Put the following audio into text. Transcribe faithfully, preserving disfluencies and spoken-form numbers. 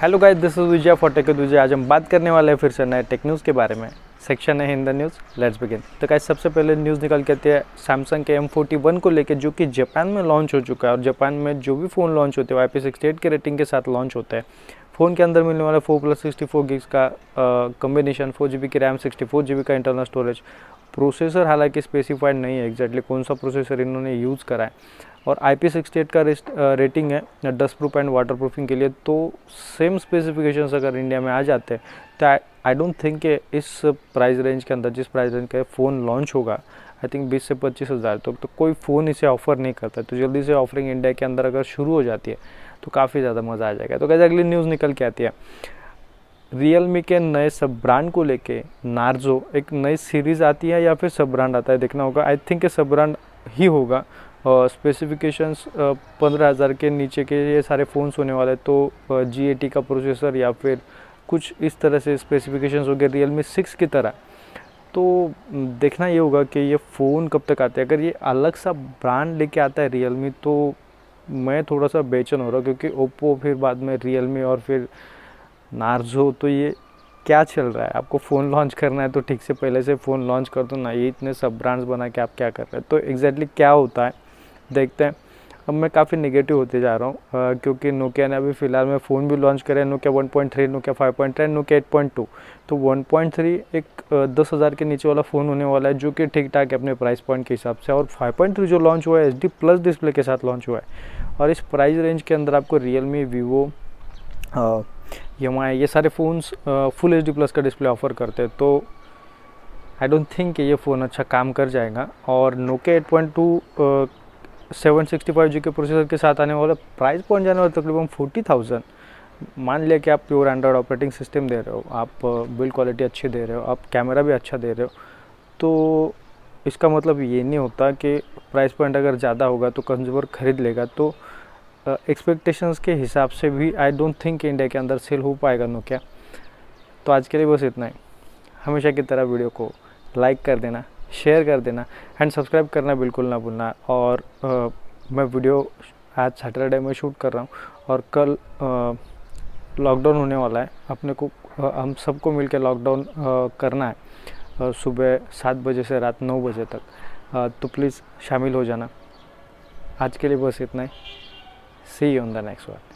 Hello guys, this is Vijay for tech Vijay. आज हम बात करने वाले हैं फिर से नए टेक न्यूज़ के बारे में। सेक्शन है हिंद न्यूज़, लेट्स बिगिन। तो गाइस सबसे पहले न्यूज़ निकल के आती है सैमसंग के एम फोर्टी वन को लेके, जो कि जापान में लॉन्च हो चुका है। और जापान में जो भी फ़ोन लॉन्च होते हैं वो आई पी सिक्सटी एट के रेटिंग के साथ लॉन्च होता है। फ़ोन के अंदर मिलने वाला four plus sixty four gigs का कम्बिनेशन, फोर जी बी की RAM, sixty four G B का इंटरनल स्टोरेज। प्रोसेसर हालांकि स्पेसिफाइड नहीं है एग्जैक्टली कौन सा प्रोसेसर इन्होंने यूज़ करा है। और आई पी सिक्सटी एट का रेटिंग है dust proof and water proofing के लिए। तो सेम स्पेसिफिकेशंस अगर इंडिया में आ जाते हैं तो आई डोंट थिंक कि इस प्राइस रेंज के अंदर, जिस प्राइस रेंज का फ़ोन लॉन्च होगा, आई थिंक बीस से पच्चीस हज़ार तक, तो कोई फ़ोन इसे ऑफ़र नहीं करता। तो जल्दी से ऑफरिंग इंडिया के अंदर अगर शुरू हो जाती है तो काफ़ी ज़्यादा मज़ा आ जाएगा। तो कैसे अगली न्यूज़ निकल के आती है रियलमी के नए सब ब्रांड को लेके। नार्जो एक नई सीरीज़ आती है या फिर सब ब्रांड आता है, देखना होगा। आई थिंक सब ब्रांड ही होगा। और स्पेसिफिकेशंस पंद्रह हज़ार के नीचे के ये सारे फ़ोन्स होने वाले। तो जी एटी का प्रोसेसर या फिर कुछ इस तरह से स्पेसिफिकेशंस हो गए रियलमी सिक्स की तरह। तो देखना ये होगा कि ये फ़ोन कब तक आते हैं। अगर ये अलग सा ब्रांड लेके आता है रियलमी तो मैं थोड़ा सा बेचैन हो रहा हूँ, क्योंकि ओप्पो फिर बाद में रियलमी और फिर नार्जो, तो ये क्या चल रहा है? आपको फ़ोन लॉन्च करना है तो ठीक से पहले से फ़ोन लॉन्च कर दो ना, ये इतने सब ब्रांड्स बना के आप क्या कर रहे हैं? तो एग्जैक्टली क्या होता है देखते हैं। अब मैं काफ़ी नेगेटिव होते जा रहा हूँ, क्योंकि नोकिया ने अभी फ़िलहाल में फ़ोन भी लॉन्च करे, Nokia one point three, Nokia five point three, Nokia eight point two. तो वन पॉइंट थ्री एक दस हज़ार के नीचे वाला फ़ोन होने वाला है, जो कि ठीक ठाक है अपने प्राइस पॉइंट के हिसाब से। और फाइव पॉइंट थ्री जो लॉन्च हुआ है एच डी प्लस डिस्प्ले के साथ लॉन्च हुआ है। और इस प्राइस रेंज के अंदर आपको रियलमी, वीवो, एम आई, ये सारे phones full H D plus का डिस्प्ले ऑफ़र करते हैं। तो आई डोंट थिंक कि ये फ़ोन अच्छा काम कर जाएगा। और Nokia eight point two seven sixty five G के प्रोसेसर के साथ आने वाला, प्राइस पॉइंट जाने वाला तकरीबन फोर्टी थाउजेंड। मान लिया कि आप प्योर एंड्रॉयड ऑपरेटिंग सिस्टम दे रहे हो, आप बिल्ड क्वालिटी अच्छी दे रहे हो, आप कैमरा भी अच्छा दे रहे हो, तो इसका मतलब ये नहीं होता कि प्राइस पॉइंट अगर ज़्यादा होगा तो कंज्यूमर खरीद लेगा। तो एक्सपेक्टेशंस uh, के हिसाब से भी आई डोंट थिंक इंडिया के अंदर सेल हो पाएगा नोकिया। तो आज के लिए बस इतना ही। हमेशा की तरह वीडियो को लाइक कर देना, शेयर कर देना एंड सब्सक्राइब करना बिल्कुल ना भूलना। और uh, मैं वीडियो आज सैटरडे में शूट कर रहा हूँ और कल लॉकडाउन uh, होने वाला है। अपने को uh, हम सबको मिलकर लॉकडाउन uh, करना है, uh, सुबह सात बजे से रात नौ बजे तक। uh, तो प्लीज़ शामिल हो जाना। आज के लिए बस इतना ही। See you on the next one.